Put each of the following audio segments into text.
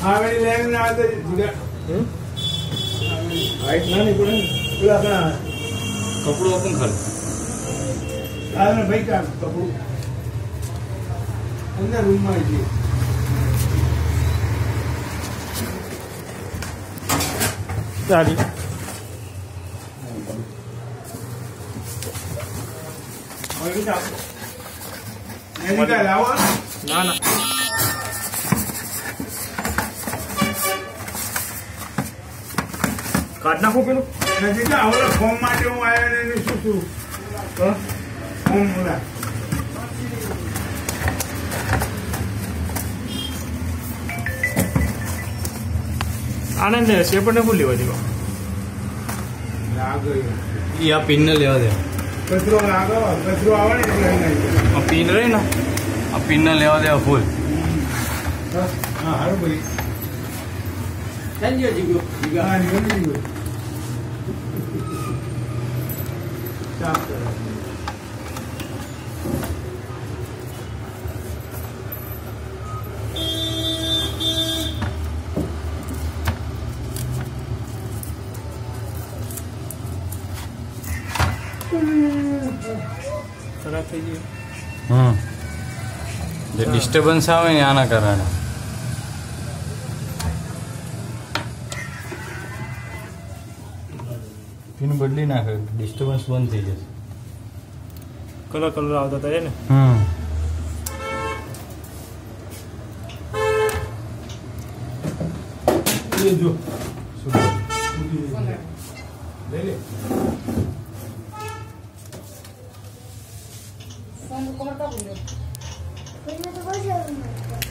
आवेली लैंग ना आते जिगा हाइट ना नहीं पड़े पूरा अपना कपड़ों अपन खाली आने भाई का कपड़ों अंदर रूम में जी चाली और क्या नहीं का लावा ना ना काट नाखो पेલું નથી કે આવલા ફોર્મ માટે હું આવ્યો ને એનું શું શું ફોર્મ ઓલા આનંદ શેપરને શું લેવા દેવા લાગે ये आप पिन ले दे કચરો લાગો કચરો આવે ને એટલે નહીં पिन रही ना आप पिन ले दे फूल હા હારું ભાઈ સંજય જીગો હા નહીં ગયો સાફ કરો ખરાબ થઈ ગયું जो डिस्टर्बन्स आवे ने आना कारणे पिन बदली नाखे डिस्टर्बन्स बंद थी जैसे કલર કલર આવતા હતા એને ये जो सुबह ले ले फोन कवर का बोलो फिर मैं तो बस जाऊंगा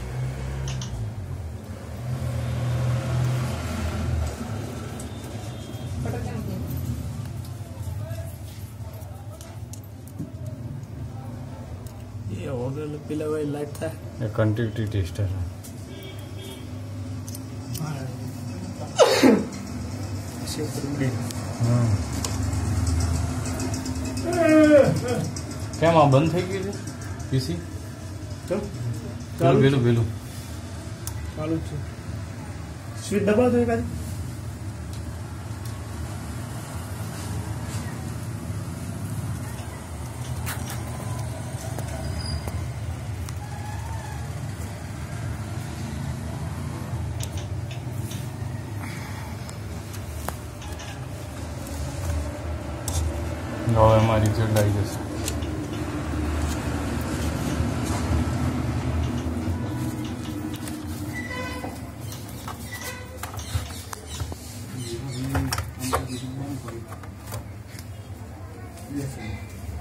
એ ઓર્ડર પેલા ભાઈ લાઈટ થાય ये कंटिन्यूटी टेस्टर है શેપર ઉડી કેમ આ બંધ થઈ ગયું છે પીસી તો ચાલુ વેલું વેલું ચાલુ જ છે સ્વીચ દબાવ તો એકાદી હવે એમાં રિઝલ્ટ આવી જશે Yes.